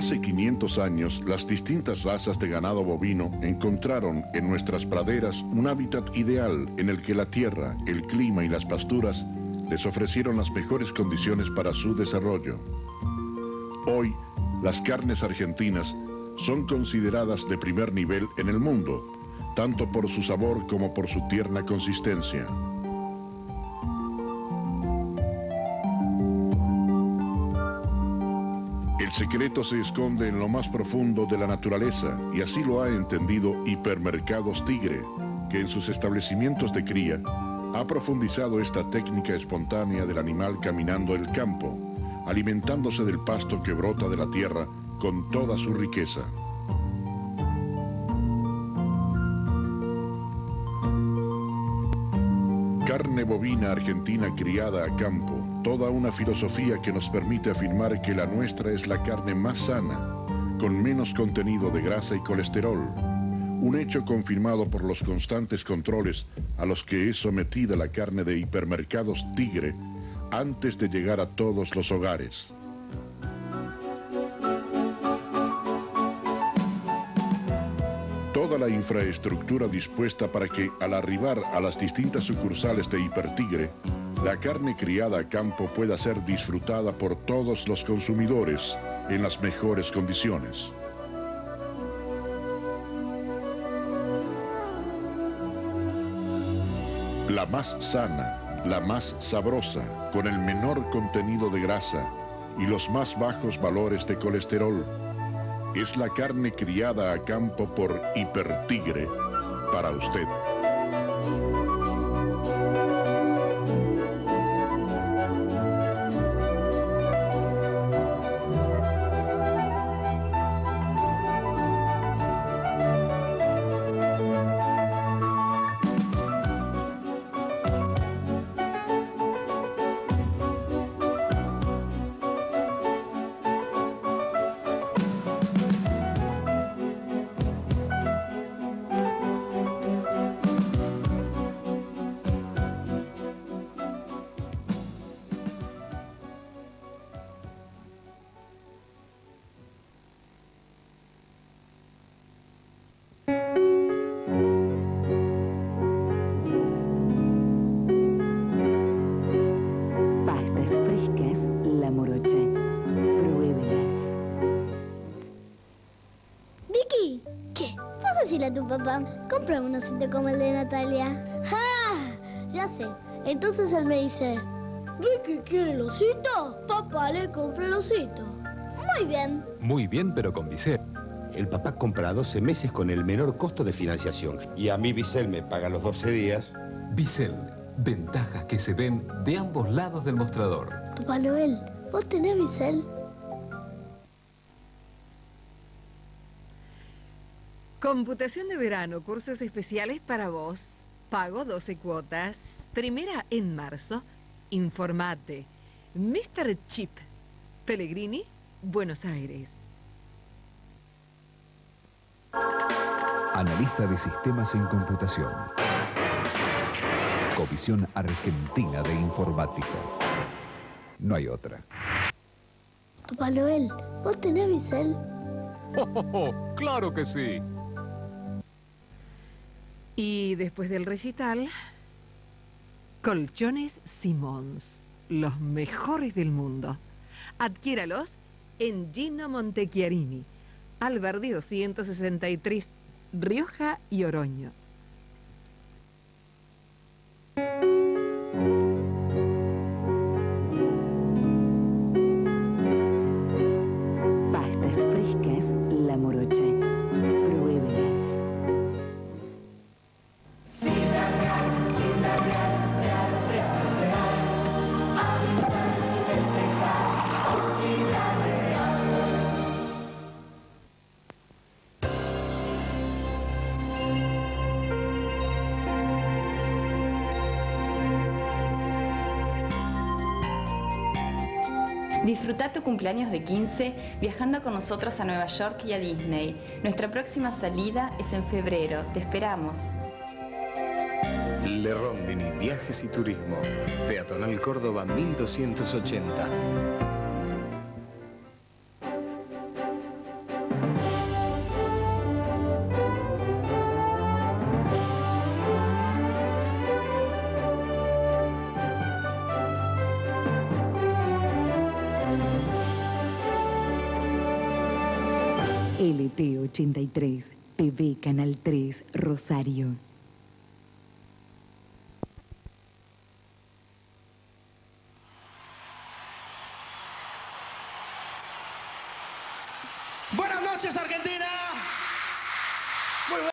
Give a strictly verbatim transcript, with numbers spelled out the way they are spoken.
Hace quinientos años, las distintas razas de ganado bovino encontraron en nuestras praderas un hábitat ideal en el que la tierra, el clima y las pasturas les ofrecieron las mejores condiciones para su desarrollo. Hoy, las carnes argentinas son consideradas de primer nivel en el mundo, tanto por su sabor como por su tierna consistencia. El secreto se esconde en lo más profundo de la naturaleza, y así lo ha entendido Hipermercados Tigre, que en sus establecimientos de cría ha profundizado esta técnica espontánea del animal caminando el campo, alimentándose del pasto que brota de la tierra con toda su riqueza. Carne bovina argentina criada a campo, toda una filosofía que nos permite afirmar que la nuestra es la carne más sana, con menos contenido de grasa y colesterol, un hecho confirmado por los constantes controles a los que es sometida la carne de Hipermercados Tigre antes de llegar a todos los hogares. Toda la infraestructura dispuesta para que, al arribar a las distintas sucursales de Hipertigre, la carne criada a campo pueda ser disfrutada por todos los consumidores en las mejores condiciones. La más sana, la más sabrosa, con el menor contenido de grasa y los más bajos valores de colesterol, es la carne criada a campo por Hipertigre para usted. A tu papá, compra un osito como el de Natalia. ¡Ah! Ya sé. Entonces él me dice, ¿Vicky quiere el osito? Papá le compra el osito. Muy bien. Muy bien, pero con Bicel. El papá compra doce meses con el menor costo de financiación. Y a mí Bicel me paga los doce días. Bicel. Ventajas que se ven de ambos lados del mostrador. Papá Noel, ¿vos tenés Bicel? Computación de verano, cursos especiales para vos. Pago doce cuotas. Primera en marzo. Informate. mister Chip. Pellegrini, Buenos Aires. Analista de sistemas en computación. Comisión Argentina de Informática. No hay otra. Papá Noel, ¿vos tenés Bicel? ¡Oh, oh, oh! ¡Claro que sí! Y después del recital, Colchones Simons, los mejores del mundo. Adquiéralos en Gino Montechiarini, Alberdi doscientos sesenta y tres, Rioja y Oroño. Pastas frescas La Morocha. Pruébelas. Disfruta tu cumpleaños de quince viajando con nosotros a Nueva York y a Disney. Nuestra próxima salida es en febrero. Te esperamos. Le Rondini, Viajes y Turismo. Peatonal Córdoba mil doscientos ochenta. L T ochenta y tres, T V Canal tres, Rosario.